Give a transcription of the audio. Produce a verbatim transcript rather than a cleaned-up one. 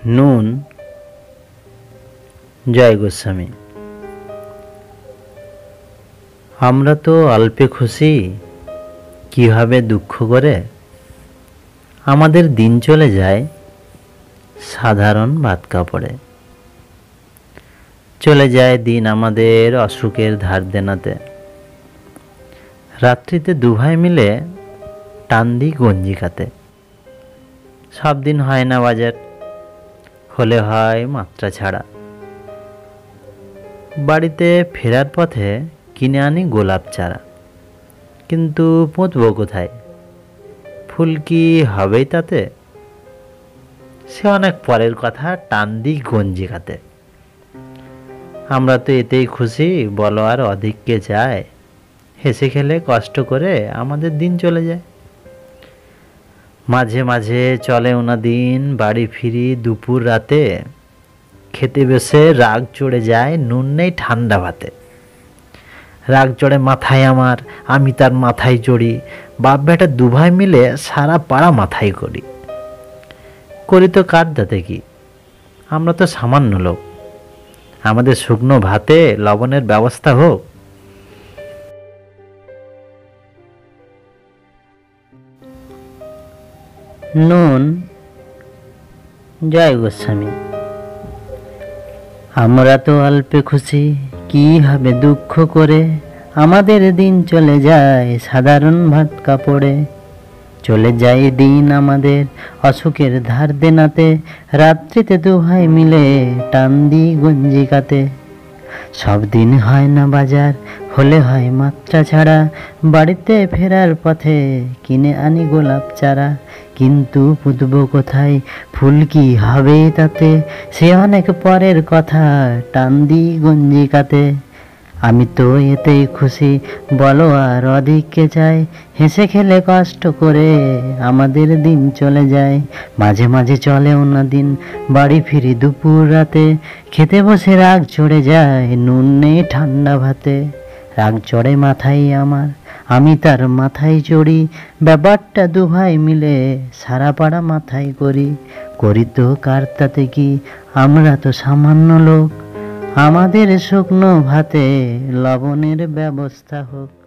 নুন জয় গোস্বামী। আমরা তো অল্পে খুশি, কিভাবে দুঃখ করে আমাদের দিন চলে যায় সাধারণ ভাত কাপড়ে। চলে যায় দিন আমাদের অসুখের ধার দেনাতে। রাত্রিতে দুভাই মিলে টান দিই গঞ্জিকাতে। সব দিন হয় না বাজার, হলে হয় মাত্রা ছাড়া। বাড়িতে ফেরার পথে কিনে আনি গোলাপ চারা, কিন্তু পুঁতবো কোথায়? ফুল কি হবেই তাতে? সে অনেক পরের কথা, টান দিই গঞ্জিকাতে। আমরা তো এতেই খুশি, বলো আর অধিক কে চায়? হেসে খেলে কষ্ট করে আমাদের দিন চলে যায়। মাঝে মাঝে চলে ওনা দিন, বাড়ি ফিরি দুপুর রাতে। খেতে বসে রাগ চড়ে যায়, নুন নেই ঠান্ডা ভাতে। রাগ চড়ে মাথায় আমার, আমি তার মাথায় চড়ি। বাপ বেটা দুভাই মিলে সারা পাড়া মাথায় করি। করি তো কার দাতে কি, আমরা তো সামান্য লোক। আমাদের শুকনো ভাতে লবণের ব্যবস্থা হোক। নুন জয় গোস্বামী। আমরা তো অল্পে খুশি, কি হবে দুঃখ করে আমাদের দিন চলে যায় সাধারণ ভাত কাপড়ে। চলে যায় দিন আমাদের অসুখের ধার দেনাতে। রাত্রিতে দুভাই মিলে টান দিই গঞ্জিকাতে। সব দিন হয় না বাজার, হলে হয় মাত্রা ছাড়া। বাড়িতে ফেরার পথে কিনে আনি গোলাপ চারা, কিন্তু পুঁতবো কোথায়? ফুল কি হবে তাতে? সে অনেক পরের কথা, টান দিই গঞ্জিকাতে। আমি তো এতেই খুশি, বলো আর অধিক কে চাই? হেসে খেলে কষ্ট করে আমাদের দিন চলে যায়। মাঝে মাঝে চলে ওনা দিন, বাড়ি ফিরি দুপুর রাতে। খেতে বসে রাগ চড়ে যায়, নুন নেই ঠান্ডা ভাতে। রাগ চড়ে মাথায় আমার, আমি তার মাথায় চড়ি। ব্যাপারটা দুভাই মিলে সারা পাড়া মাথায় করি। করি তো কার তাতে কি, আমরা তো সামান্য লোক। আমাদের শুকনো ভাতে লবণের ব্যবস্থা হোক।